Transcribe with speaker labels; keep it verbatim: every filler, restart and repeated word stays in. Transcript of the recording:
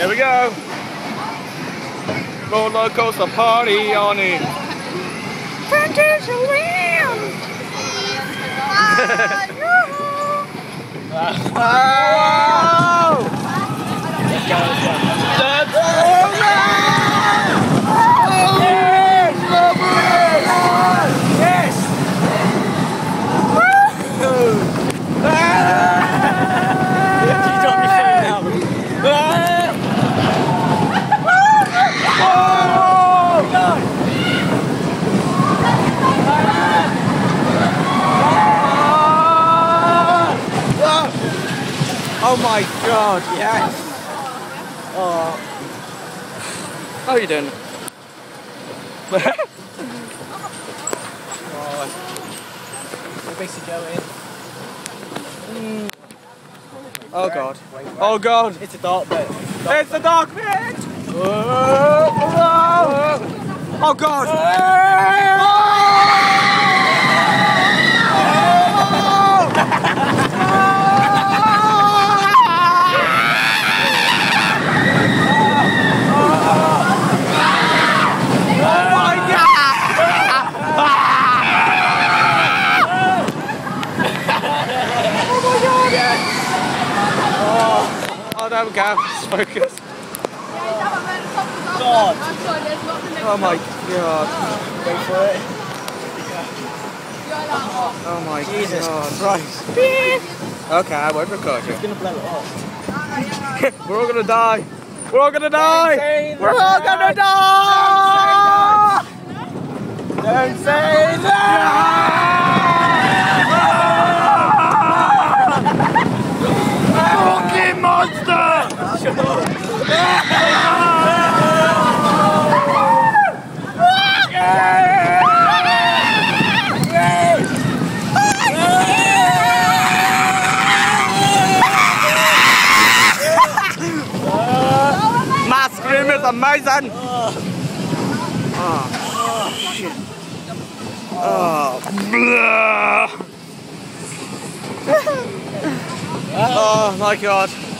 Speaker 1: Here we go. Roller coaster party on it. Phantasialand. Oh my god, yes! Oh. How are you doing?
Speaker 2: Oh. We're basically going.
Speaker 1: Mm. Oh god. Oh god!
Speaker 2: It's a dark bit.
Speaker 1: It's a dark bit! Oh god! Oh, there we go. Focus.
Speaker 2: God.
Speaker 1: Oh my god.
Speaker 2: Go for it.
Speaker 1: Oh my
Speaker 2: Jesus
Speaker 1: god.
Speaker 2: Christ.
Speaker 1: Okay, I won't record you.
Speaker 2: It's gonna blow it up.
Speaker 1: We're all gonna die. We're all gonna die.
Speaker 2: Don't
Speaker 1: We're all gonna die.
Speaker 2: Don't say that.
Speaker 1: Fucking monster!
Speaker 2: Shut up.
Speaker 1: My scream is amazing! Oh, shit. Oh, blah. Oh my god.